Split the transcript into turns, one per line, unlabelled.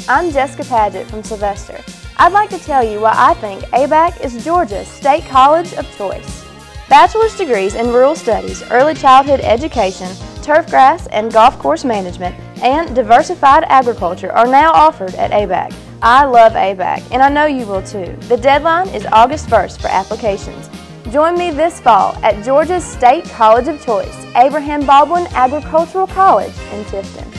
I'm Jessica Padgett from Sylvester. I'd like to tell you why I think ABAC is Georgia's state college of choice. Bachelor's degrees in rural studies, early childhood education, turfgrass and golf course management, and diversified agriculture are now offered at ABAC. I love ABAC, and I know you will too. The deadline is August 1st for applications. Join me this fall at Georgia's State College of Choice, Abraham Baldwin Agricultural College in Tifton.